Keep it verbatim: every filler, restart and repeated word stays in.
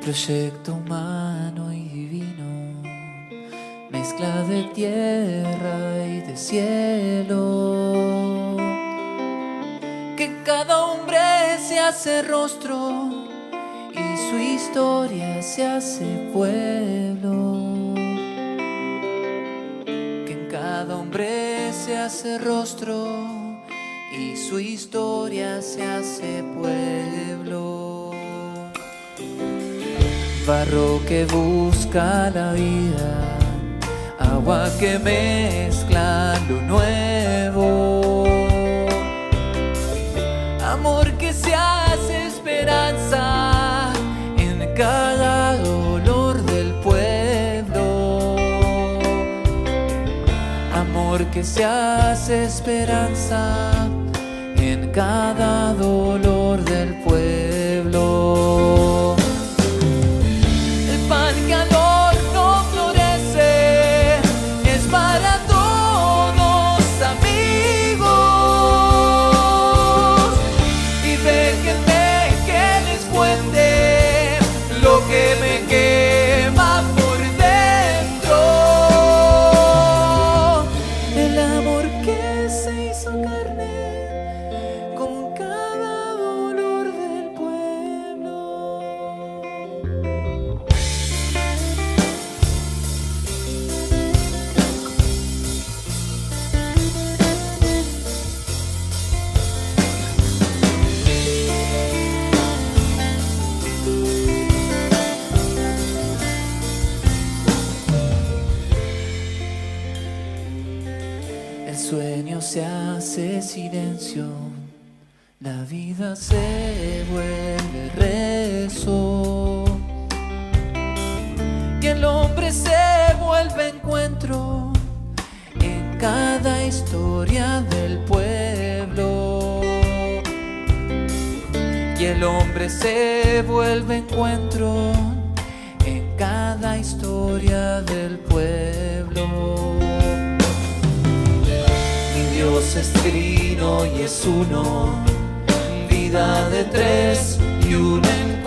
proyecto humano y divino, mezcla de tierra y de cielo, que en cada hombre se hace rostro y su historia se hace pueblo, que en cada hombre se hace rostro y su historia se hace pueblo. Barro que busca la vida, agua que mezcla lo nuevo, amor que se hace esperanza en cada dolor del pueblo, amor que se hace esperanza en cada dolor del pueblo. El pan que al horno florece es para todos amigos, y déjenme que les cuente lo que me quema por dentro, el amor que se hizo carne con cada dolor del pueblo. El sueño se hace silencio, la vida se vuelve rezo, y el hombre se vuelve encuentro en cada historia del pueblo, y el hombre se vuelve encuentro en cada historia del pueblo. Dios es trino y es uno, vida de tres y un encuentro.